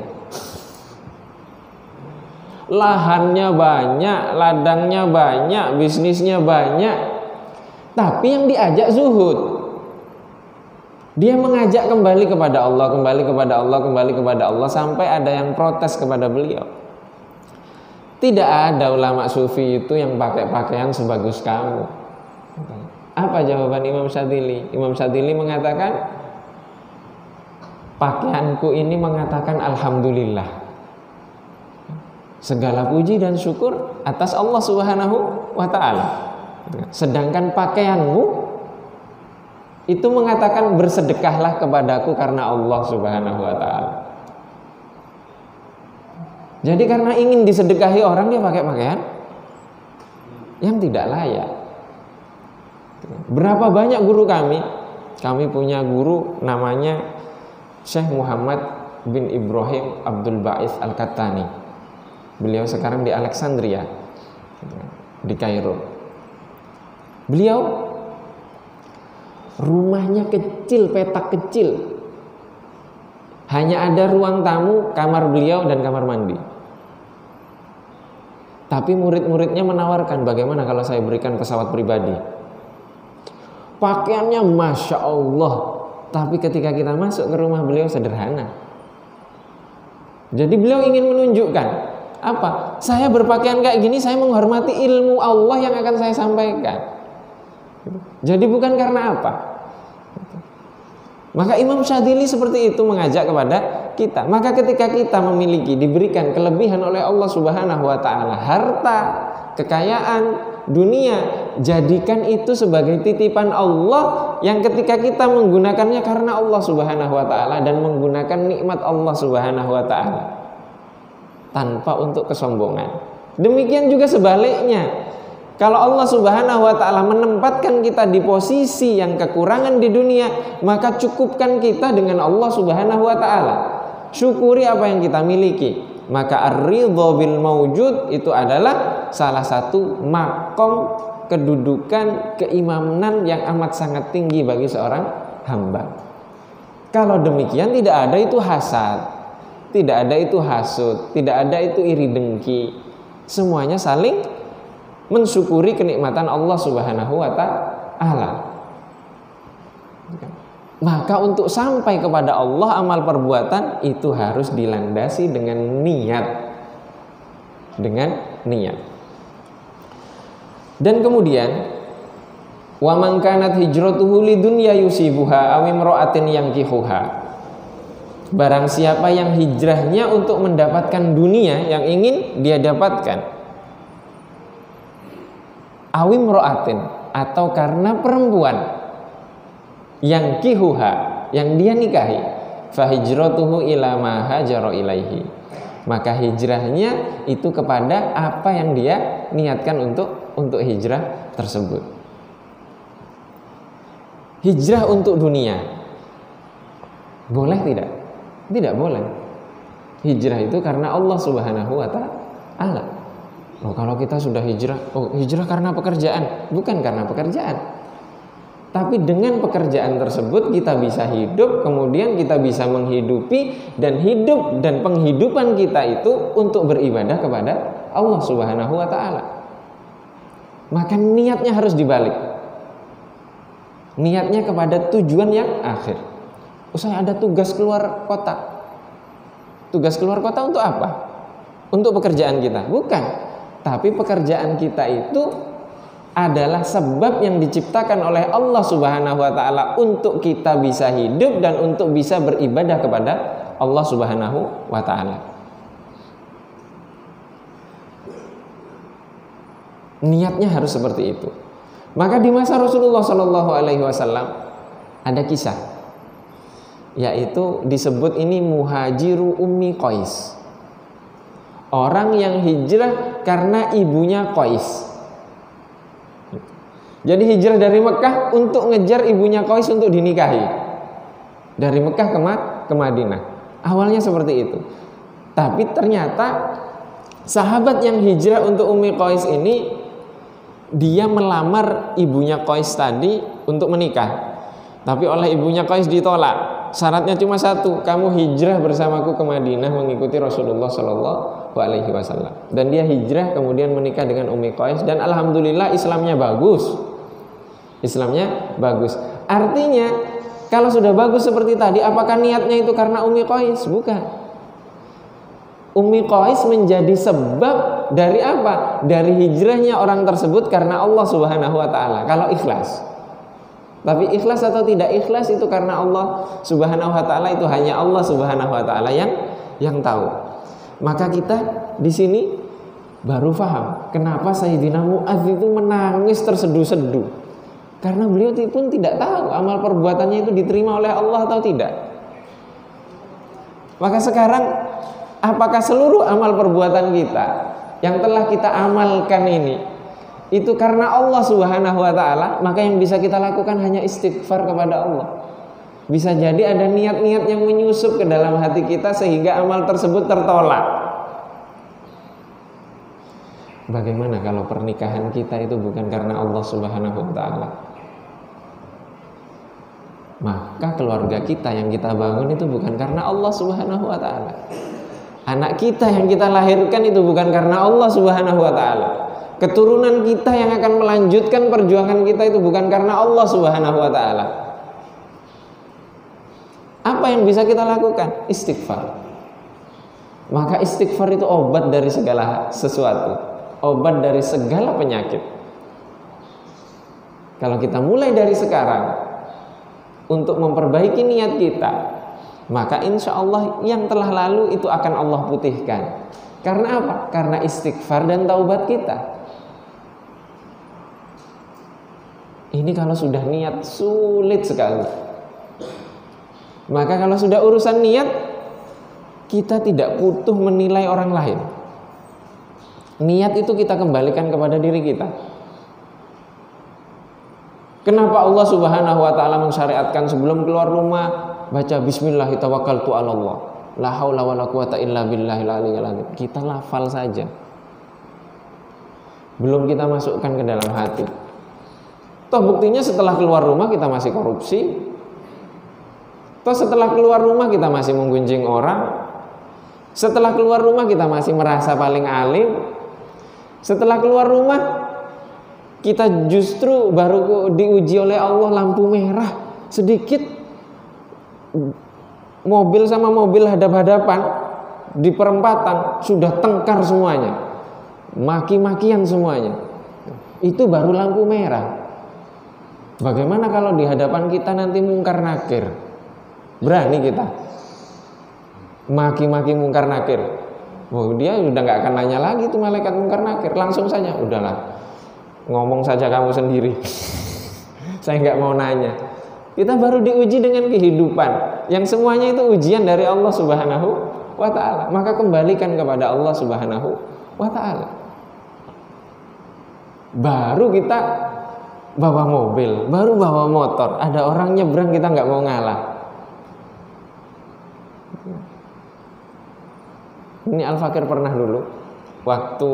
Speaker 1: Lahannya banyak, ladangnya banyak, bisnisnya banyak, tapi yang diajak zuhud. Dia mengajak kembali kepada Allah, kembali kepada Allah, sampai ada yang protes kepada beliau. Tidak ada ulama sufi itu yang pakai pakaian sebagus kamu. Apa jawaban Imam Syadzili? Imam Syadzili mengatakan, pakaianku ini mengatakan alhamdulillah. Segala puji dan syukur atas Allah Subhanahu wa ta'ala. Sedangkan pakaianmu itu mengatakan bersedekahlah kepadaku karena Allah Subhanahu wa ta'ala. Jadi karena ingin disedekahi orang, dia pakai pakaian yang tidak layak. Berapa banyak guru kami punya guru namanya Syekh Muhammad bin Ibrahim Abdul Ba'is Al-Kattani. Beliau sekarang di Alexandria, di Kairo. Beliau rumahnya kecil, petak kecil. Hanya ada ruang tamu, kamar beliau dan kamar mandi. Tapi murid-muridnya menawarkan, bagaimana kalau saya berikan pesawat pribadi? Pakaiannya Masya Allah, tapi ketika kita masuk ke rumah beliau sederhana. Jadi beliau ingin menunjukkan apa? Saya berpakaian kayak gini, saya menghormati ilmu Allah yang akan saya sampaikan. Jadi bukan karena apa? Maka Imam Syadzili seperti itu mengajak kepada kita. Maka ketika kita memiliki, diberikan kelebihan oleh Allah Subhanahu wa ta'ala, harta, kekayaan, dunia, jadikan itu sebagai titipan Allah yang ketika kita menggunakannya karena Allah Subhanahu wa ta'ala dan menggunakan nikmat Allah Subhanahu wa ta'ala tanpa untuk kesombongan. Demikian juga sebaliknya. Kalau Allah Subhanahu wa ta'ala menempatkan kita di posisi yang kekurangan di dunia, maka cukupkan kita dengan Allah Subhanahu wa ta'ala. Syukuri apa yang kita miliki. Maka ar-ridha bil mawjud itu adalah salah satu makom kedudukan keimanan yang amat sangat tinggi bagi seorang hamba. Kalau demikian tidak ada itu hasad, tidak ada itu hasud, tidak ada itu iri dengki. Semuanya saling mensyukuri kenikmatan Allah Subhanahu wa ta'ala. Maka untuk sampai kepada Allah, amal perbuatan itu harus dilandasi dengan niat. Dengan niat. Dan kemudian, wa man kanat hijratuhu lidunya yusibuha aw imra'atin yankihuha. Barang siapa yang hijrahnya untuk mendapatkan dunia yang ingin dia dapatkan, aw imra'atin, atau karena perempuan yang kihuha, yang dia nikahi, fa hijratuhu ila ma hajara ilaihi, maka hijrahnya itu kepada apa yang dia niatkan untuk hijrah tersebut. Hijrah untuk dunia boleh tidak? Tidak boleh. Hijrah itu karena Allah Subhanahu wa ta'ala. Oh, kalau kita sudah hijrah, hijrah karena pekerjaan, bukan karena pekerjaan. Tapi dengan pekerjaan tersebut kita bisa hidup, kemudian kita bisa menghidupi, dan hidup dan penghidupan kita itu untuk beribadah kepada Allah Subhanahu wa ta'ala. Maka niatnya harus dibalik. Niatnya kepada tujuan yang akhir. Saya ada tugas keluar kota. Tugas keluar kota untuk apa? Untuk pekerjaan kita? Bukan. Tapi pekerjaan kita itu adalah sebab yang diciptakan oleh Allah Subhanahu wa ta'ala untuk kita bisa hidup dan untuk bisa beribadah kepada Allah Subhanahu wa ta'ala. Niatnya harus seperti itu. Maka di masa Rasulullah Shallallahu alaihi wasallam ada kisah, yaitu disebut ini muhajiru Ummi Qais. Orang yang hijrah karena ibunya Qais. Jadi hijrah dari Mekah untuk ngejar ibunya Qais untuk dinikahi. Dari Mekah ke Madinah. Awalnya seperti itu. Tapi ternyata sahabat yang hijrah untuk Ummi Qais ini, dia melamar ibunya Qais tadi untuk menikah. Tapi oleh ibunya Qais ditolak. Syaratnya cuma satu, kamu hijrah bersamaku ke Madinah mengikuti Rasulullah Shallallahu alaihi wasallam. Dan dia hijrah kemudian menikah dengan Ummi Qais, dan alhamdulillah Islamnya bagus. Islamnya bagus. Artinya kalau sudah bagus seperti tadi, apakah niatnya itu karena Ummi Qais? Bukan. Ummi Qais menjadi sebab dari apa? Dari hijrahnya orang tersebut karena Allah Subhanahu wa ta'ala. Kalau ikhlas. Tapi ikhlas atau tidak ikhlas itu karena Allah Subhanahu wa ta'ala, itu hanya Allah Subhanahu wa ta'ala yang tahu. Maka kita di sini baru paham kenapa Sayyidina Mu'adz itu menangis terseduh-seduh. Karena beliau pun tidak tahu amal perbuatannya itu diterima oleh Allah atau tidak. Maka sekarang, apakah seluruh amal perbuatan kita yang telah kita amalkan ini itu karena Allah Subhanahu wa ta'ala? Maka yang bisa kita lakukan hanya istighfar kepada Allah. Bisa jadi ada niat-niat yang menyusup ke dalam hati kita sehingga amal tersebut tertolak. Bagaimana kalau pernikahan kita itu bukan karena Allah Subhanahu wa ta'ala? Maka keluarga kita yang kita bangun itu bukan karena Allah Subhanahu wa ta'ala. Anak kita yang kita lahirkan itu bukan karena Allah Subhanahu wa ta'ala. Keturunan kita yang akan melanjutkan perjuangan kita itu bukan karena Allah Subhanahu wa ta'ala. Apa yang bisa kita lakukan? Istighfar. Maka istighfar itu obat dari segala sesuatu, obat dari segala penyakit. Kalau kita mulai dari sekarang untuk memperbaiki niat kita, maka insya Allah yang telah lalu itu akan Allah putihkan. Karena apa? Karena istighfar dan taubat kita. Ini kalau sudah niat sulit sekali. Maka kalau sudah urusan niat, kita tidak butuh menilai orang lain. Niat itu kita kembalikan kepada diri kita. Kenapa Allah Subhanahu wa ta'ala mensyariatkan sebelum keluar rumah baca bismillah tawakkaltu 'ala Allah, la haula wala quwata illa billahil aliyyil azim. Kita lafal saja, belum kita masukkan ke dalam hati. Toh buktinya setelah keluar rumah kita masih korupsi. Toh setelah keluar rumah kita masih menggunjing orang. Setelah keluar rumah kita masih merasa paling alim. Setelah keluar rumah kita justru baru diuji oleh Allah lampu merah sedikit, mobil sama mobil hadap-hadapan di perempatan sudah tengkar semuanya, maki-makian semuanya. Itu baru lampu merah. Bagaimana kalau di hadapan kita nanti mungkar nakir? Berani kita maki-maki mungkar nakir? Oh, dia udah nggak akan nanya lagi tuh malaikat mungkar nakir, langsung saja, udahlah, ngomong saja kamu sendiri. Saya nggak mau nanya. Kita baru diuji dengan kehidupan, yang semuanya itu ujian dari Allah Subhanahu wa ta'ala. Maka kembalikan kepada Allah Subhanahu wa ta'ala. Baru kita bawa mobil, baru bawa motor, ada orang nyebrang kita nggak mau ngalah. Ini Al-Fakir pernah dulu waktu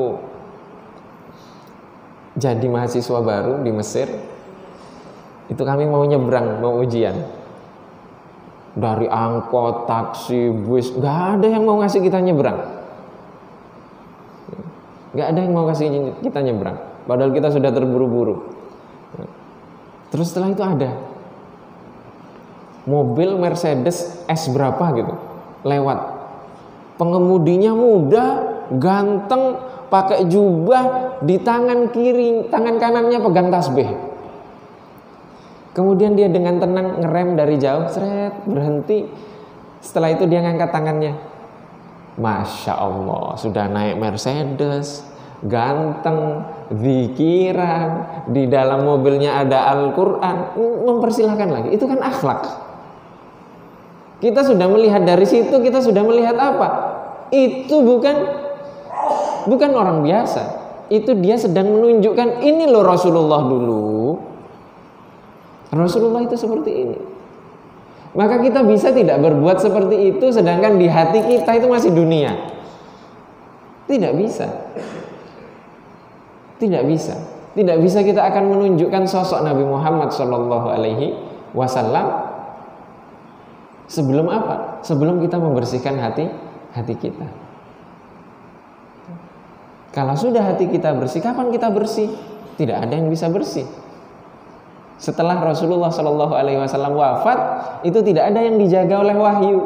Speaker 1: jadi mahasiswa baru di Mesir, itu kami mau nyebrang, mau ujian. Dari angkot, taksi, bus, nggak ada yang mau ngasih kita nyebrang. Nggak ada yang mau kasih kita nyebrang. Padahal kita sudah terburu-buru. Terus setelah itu ada mobil Mercedes S berapa gitu lewat. Pengemudinya muda, ganteng, pakai jubah, di tangan kiri, tangan kanannya pegang tasbih. Kemudian dia dengan tenang ngerem dari jauh, seret, berhenti. Setelah itu dia ngangkat tangannya. Masya Allah, sudah naik Mercedes, ganteng, zikiran, di dalam mobilnya ada Al-Quran, mempersilahkan lagi. Itu kan akhlak. Kita sudah melihat dari situ, kita sudah melihat apa? Itu bukan orang biasa. Itu dia sedang menunjukkan, ini loh Rasulullah dulu. Rasulullah itu seperti ini. Maka kita bisa tidak berbuat seperti itu, sedangkan di hati kita itu masih dunia. Tidak bisa. Tidak bisa. Tidak bisa kita akan menunjukkan sosok Nabi Muhammad SAW sebelum apa? Sebelum kita membersihkan hati kita. Kalau sudah hati kita bersih, kapan kita bersih? Tidak ada yang bisa bersih. Setelah Rasulullah SAW wafat, itu tidak ada yang dijaga oleh wahyu.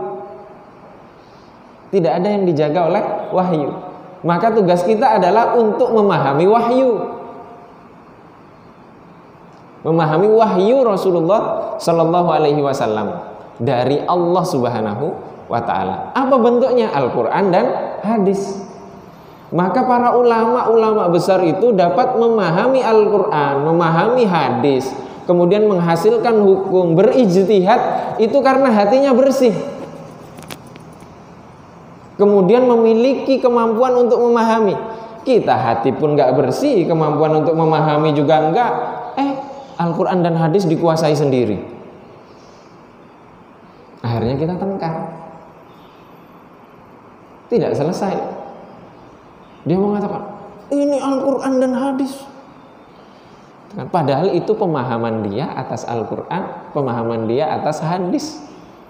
Speaker 1: Tidak ada yang dijaga oleh wahyu. Maka tugas kita adalah untuk memahami wahyu. Memahami wahyu Rasulullah SAW dari Allah Subhanahu wa ta'ala. Apa bentuknya? Al-Quran dan hadis. Maka para ulama besar itu dapat memahami Al-Quran, memahami hadis, kemudian menghasilkan hukum, berijtihad, itu karena hatinya bersih. Kemudian memiliki kemampuan untuk memahami. Kita hati pun gak bersih, kemampuan untuk memahami juga enggak. Al-Quran dan hadis dikuasai sendiri. Akhirnya kita tengkar. Tidak selesai. Dia mengatakan, ini Al-Quran dan hadis. Padahal itu pemahaman dia atas Al-Quran, pemahaman dia atas hadis.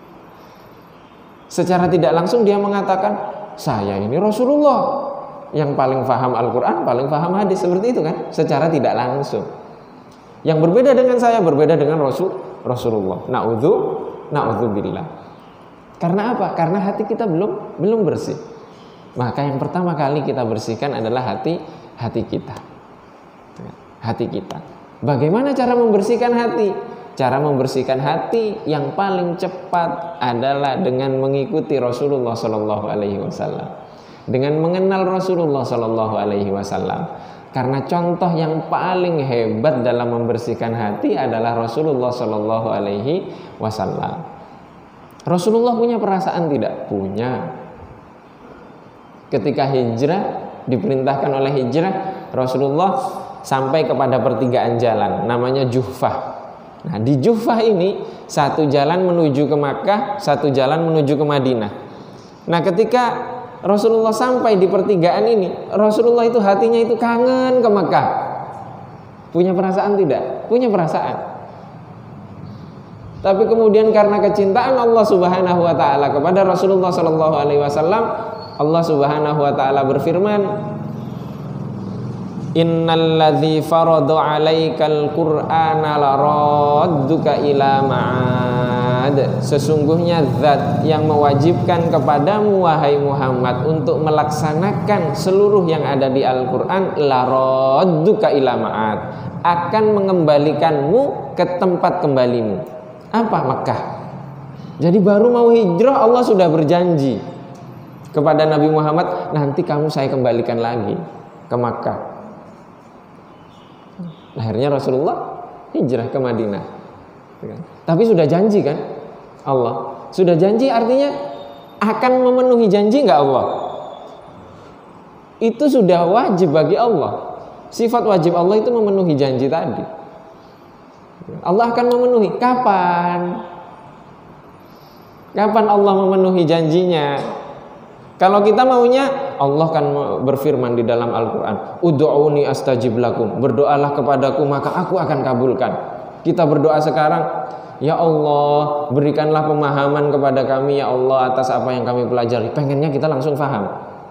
Speaker 1: Secara tidak langsung dia mengatakan, saya ini Rasulullah, yang paling paham Al-Quran, paling paham hadis. Seperti itu kan, secara tidak langsung. Yang berbeda dengan saya, berbeda dengan Rasulullah. Na'udzubillah. Karena apa? Karena hati kita belum bersih. Maka yang pertama kali kita bersihkan adalah hati kita. Hati kita. Bagaimana cara membersihkan hati? Cara membersihkan hati yang paling cepat adalah dengan mengikuti Rasulullah SAW, dengan mengenal Rasulullah SAW. Karena contoh yang paling hebat dalam membersihkan hati adalah Rasulullah SAW. Rasulullah punya perasaan tidak? Punya. Ketika hijrah, diperintahkan oleh hijrah, Rasulullah sampai kepada pertigaan jalan, namanya Juhfah. Nah, di Juhfah ini satu jalan menuju ke Makkah, satu jalan menuju ke Madinah. Nah, ketika Rasulullah sampai di pertigaan ini, Rasulullah itu hatinya itu kangen ke Makkah. Punya perasaan tidak? Punya perasaan. Tapi kemudian karena kecintaan Allah Subhanahu wa taala kepada Rasulullah sallallahu alaihi wasallam, Allah Subhanahu wa taala berfirman, Innalladzi farada 'alaikal Qur'ana laradduka ila ma'ad Muhammad, sesungguhnya zat yang mewajibkan kepadamu wahai Muhammad untuk melaksanakan seluruh yang ada di Al-Quran, laradduka ila ma'ad, akan mengembalikanmu ke tempat kembalimu. Apa? Makkah. Jadi baru mau hijrah Allah sudah berjanji kepada Nabi Muhammad, nanti kamu saya kembalikan lagi ke Makkah. Akhirnya Rasulullah hijrah ke Madinah. Tapi sudah janji kan Allah, sudah janji artinya akan memenuhi janji nggak Allah? Itu sudah wajib bagi Allah. Sifat wajib Allah itu memenuhi janji tadi. Allah akan memenuhi. Kapan? Kapan Allah memenuhi janjinya? Kalau kita maunya, Allah kan berfirman di dalam Al-Quran, ud'uni astajib lakum, berdoalah kepadaku maka aku akan kabulkan. Kita berdoa sekarang, ya Allah berikanlah pemahaman kepada kami ya Allah atas apa yang kami pelajari. Pengennya kita langsung paham.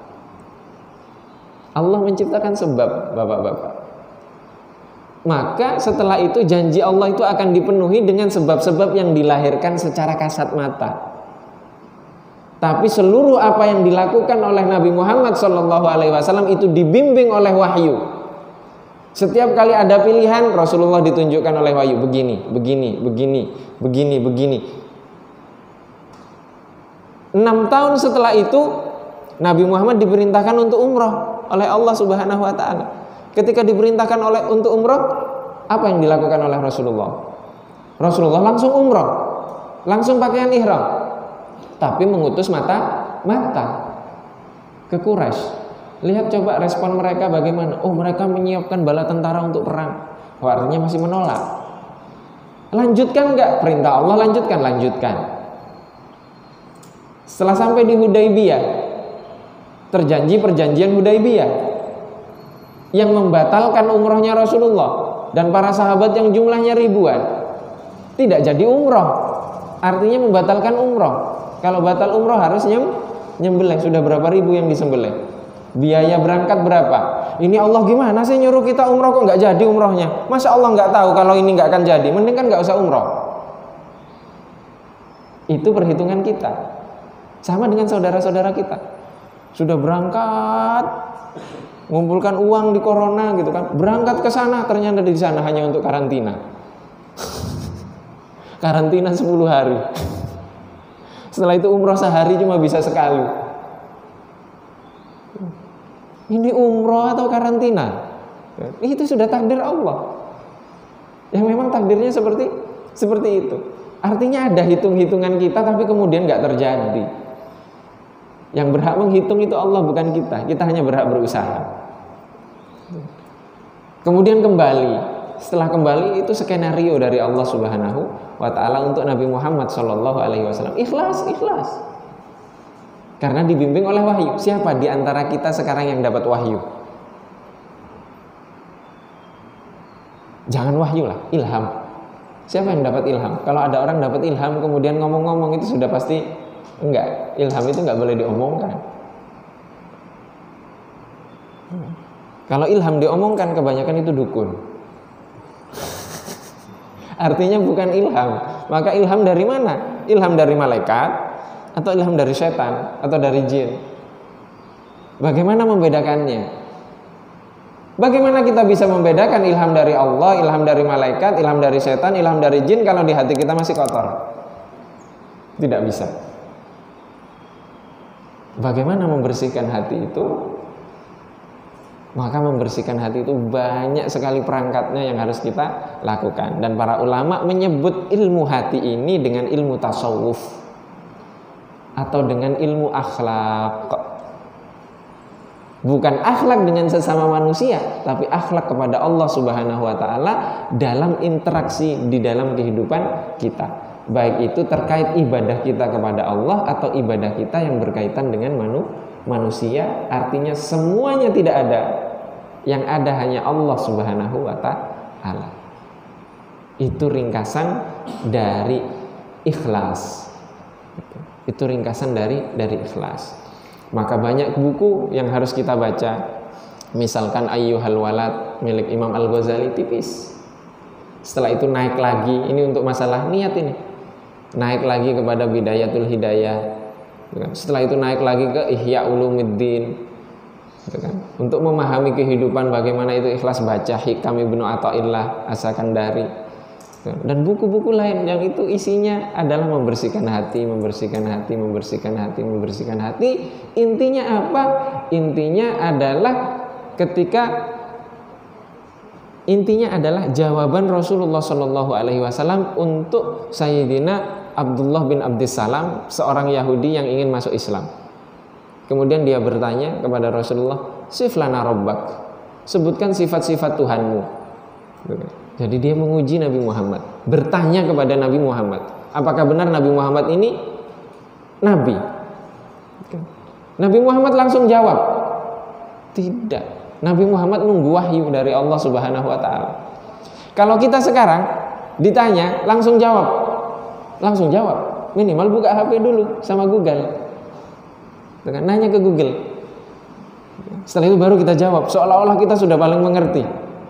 Speaker 1: Allah menciptakan sebab, bapak-bapak. Maka setelah itu janji Allah itu akan dipenuhi dengan sebab-sebab yang dilahirkan secara kasat mata. Tapi seluruh apa yang dilakukan oleh Nabi Muhammad SAW itu dibimbing oleh wahyu. Setiap kali ada pilihan, Rasulullah ditunjukkan oleh wahyu, begini, begini, begini, begini, begini. 6 tahun setelah itu Nabi Muhammad diperintahkan untuk umrah oleh Allah Subhanahu wa taala. Ketika diperintahkan untuk umrah, apa yang dilakukan oleh Rasulullah? Rasulullah langsung umrah, langsung pakaian ihram, tapi mengutus mata ke Quraisy. Lihat coba respon mereka bagaimana. Oh, mereka menyiapkan bala tentara untuk perang. Oh, artinya masih menolak. Lanjutkan enggak? Perintah Allah lanjutkan. Setelah sampai di Hudaybiyah, terjanji perjanjian Hudaybiyah yang membatalkan umrohnya Rasulullah dan para sahabat yang jumlahnya ribuan. Tidak jadi umroh. Artinya membatalkan umroh. Kalau batal umroh harus nyembelih. Sudah berapa ribu yang disembelih? Biaya berangkat berapa? Ini Allah gimana sih nyuruh kita umroh kok nggak jadi umrohnya? Masa Allah nggak tahu kalau ini nggak akan jadi? Mending kan nggak usah umroh. Itu perhitungan kita. Sama dengan saudara-saudara kita. Sudah berangkat, ngumpulkan uang di corona gitu kan. Berangkat ke sana, ternyata di sana hanya untuk karantina. Karantina 10 hari. Setelah itu umroh sehari cuma bisa sekali. Ini umroh atau karantina? Itu sudah takdir Allah. Yang memang takdirnya seperti itu. Artinya ada hitung-hitungan kita tapi kemudian nggak terjadi. Yang berhak menghitung itu Allah, bukan kita. Kita hanya berhak berusaha. Kemudian kembali. Setelah kembali itu skenario dari Allah Subhanahu wa taala untuk Nabi Muhammad SAW. Ikhlas. Karena dibimbing oleh wahyu. Siapa di antara kita sekarang yang dapat wahyu? Jangan wahyu lah, ilham. Siapa yang dapat ilham? Kalau ada orang dapat ilham kemudian ngomong-ngomong, itu sudah pasti enggak. Ilham itu enggak boleh diomongkan. Kalau ilham diomongkan kebanyakan itu dukun. Artinya bukan ilham. Maka ilham dari mana? Ilham dari malaikat atau ilham dari setan atau dari jin? Bagaimana membedakannya? Bagaimana kita bisa membedakan ilham dari Allah, ilham dari malaikat, ilham dari setan, ilham dari jin kalau di hati kita masih kotor? Tidak bisa. Bagaimana membersihkan hati itu? Maka membersihkan hati itu banyak sekali perangkatnya yang harus kita lakukan. Dan para ulama menyebut ilmu hati ini dengan ilmu tasawuf atau dengan ilmu akhlak. Bukan akhlak dengan sesama manusia, tapi akhlak kepada Allah Subhanahu wa taala dalam interaksi di dalam kehidupan kita. Baik itu terkait ibadah kita kepada Allah atau ibadah kita yang berkaitan dengan manusia. Artinya semuanya tidak ada. Yang ada hanya Allah Subhanahu wa taala. Itu ringkasan dari ikhlas. Itu ringkasan dari ikhlas. Maka banyak buku yang harus kita baca. Misalkan Ayyuhal Walad milik Imam Al-Ghazali, tipis. Setelah itu naik lagi, ini untuk masalah niat ini. naik lagi kepada Bidayatul Hidayah, setelah itu naik lagi ke Ihya Ulumuddin, gitu kan, untuk memahami kehidupan bagaimana itu ikhlas, baca Hikam Ibnu Athaillah As-Sakandari, dan buku-buku lain yang itu isinya adalah membersihkan hati, membersihkan hati, membersihkan hati, membersihkan hati. Intinya apa? Intinya adalah jawaban Rasulullah Shallallahu Alaihi Wasallam untuk Sayyidina Abdullah bin Abdissalam, seorang Yahudi yang ingin masuk Islam. Kemudian dia bertanya kepada Rasulullah, "Sif lana rabbak," sebutkan sifat-sifat Tuhanmu. Jadi dia menguji Nabi Muhammad, bertanya kepada Nabi Muhammad, apakah benar Nabi Muhammad ini Nabi? Nabi Muhammad langsung jawab, tidak. Nabi Muhammad nunggu wahyu dari Allah Subhanahu wa Ta'ala. Kalau kita sekarang ditanya, langsung jawab. Minimal buka HP dulu sama Google, nanya ke Google. Setelah itu baru kita jawab, seolah-olah kita sudah paling mengerti.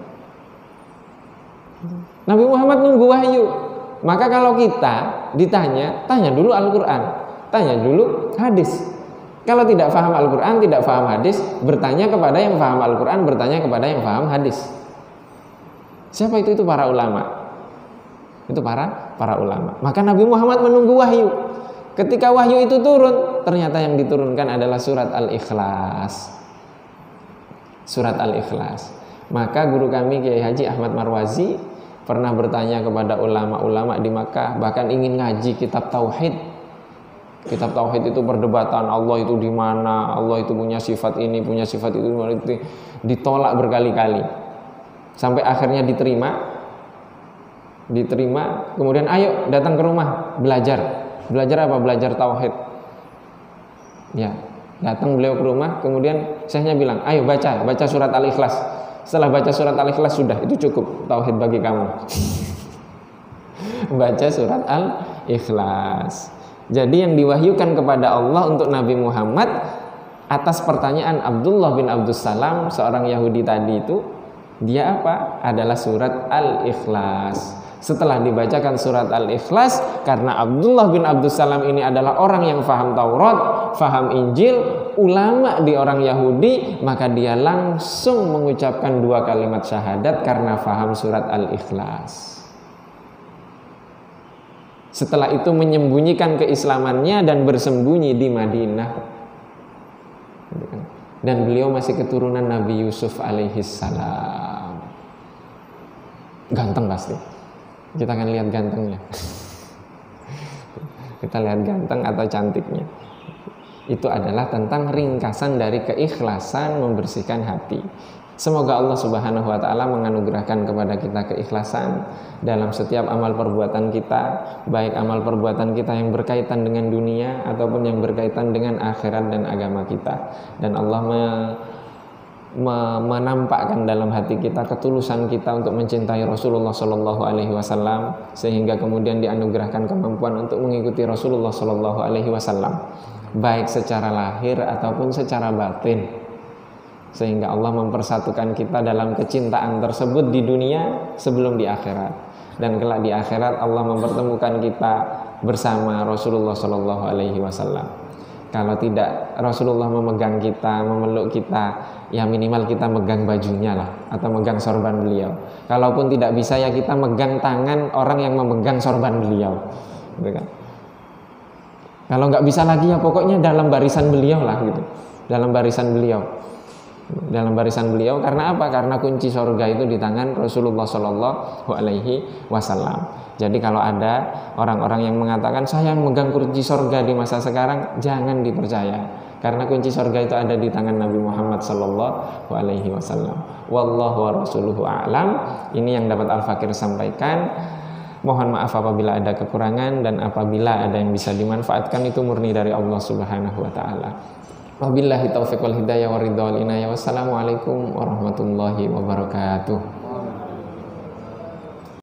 Speaker 1: Nabi Muhammad nunggu wahyu. Maka kalau kita ditanya, tanya dulu Al-Quran, tanya dulu hadis. Kalau tidak paham Al-Quran, tidak paham hadis, bertanya kepada yang paham Al-Quran, bertanya kepada yang paham hadis. Siapa itu? Itu para ulama. Itu para ulama. Maka Nabi Muhammad menunggu wahyu. Ketika wahyu itu turun, ternyata yang diturunkan adalah surat Al-Ikhlas. Surat Al-Ikhlas. Maka guru kami Kiai Haji Ahmad Marwazi pernah bertanya kepada ulama-ulama di Makkah, bahkan ingin ngaji kitab tauhid. Kitab tauhid itu perdebatan, Allah itu di mana, Allah itu punya sifat ini, punya sifat itu, ditolak berkali-kali. Sampai akhirnya diterima, kemudian ayo datang ke rumah belajar apa? Belajar tauhid. Ya, datang beliau ke rumah, kemudian syekhnya bilang, ayo baca surat Al-Ikhlas. Setelah baca surat Al-Ikhlas, sudah, itu cukup tauhid bagi kamu. Baca surat Al-Ikhlas. Jadi yang diwahyukan kepada Allah untuk Nabi Muhammad atas pertanyaan Abdullah bin Abdussalam, seorang Yahudi tadi itu, dia apa? Adalah surat Al-Ikhlas. Setelah dibacakan surat Al-Ikhlas, karena Abdullah bin Abdussalam ini adalah orang yang faham Taurat, faham Injil, ulama di orang Yahudi, maka dia langsung mengucapkan 2 kalimat syahadat karena faham surat Al-Ikhlas. Setelah itu menyembunyikan keislamannya dan bersembunyi di Madinah. Dan beliau masih keturunan Nabi Yusuf alaihissalam. Ganteng pasti. Kita akan lihat gantengnya. Kita lihat ganteng atau cantiknya. Itu adalah tentang ringkasan dari keikhlasan membersihkan hati. Semoga Allah Subhanahu wa Ta'ala menganugerahkan kepada kita keikhlasan dalam setiap amal perbuatan kita, baik amal perbuatan kita yang berkaitan dengan dunia ataupun yang berkaitan dengan akhirat dan agama kita. Dan Allah menampakkan dalam hati kita ketulusan kita untuk mencintai Rasulullah Shallallahu Alaihi Wasallam, sehingga kemudian dianugerahkan kemampuan untuk mengikuti Rasulullah Shallallahu Alaihi Wasallam, baik secara lahir ataupun secara batin, sehingga Allah mempersatukan kita dalam kecintaan tersebut di dunia sebelum di akhirat, dan kelak di akhirat Allah mempertemukan kita bersama Rasulullah Shallallahu Alaihi Wasallam. Kalau tidak Rasulullah memegang kita, memeluk kita, ya minimal kita megang bajunya lah, atau megang sorban beliau. Kalaupun tidak bisa, ya kita megang tangan orang yang memegang sorban beliau, gitu kan? Kalau nggak bisa lagi, ya pokoknya dalam barisan beliau lah, gitu. Dalam barisan beliau. Karena apa? Karena kunci sorga itu di tangan Rasulullah Shallallahu Alaihi Wasallam. Jadi kalau ada orang-orang yang mengatakan saya megang kunci sorga di masa sekarang, jangan dipercaya. Karena kunci sorga itu ada di tangan Nabi Muhammad Sallallahu Alaihi Wasallam. Wallahu wa rasuluhu a'lam. Ini yang dapat Al-Fakir sampaikan. Mohon maaf apabila ada kekurangan, dan apabila ada yang bisa dimanfaatkan itu murni dari Allah Subhanahu wa Ta'ala. Wabillahi taufiq wal hidayah wa ridha wal inayah. Wassalamualaikum warahmatullahi wabarakatuh.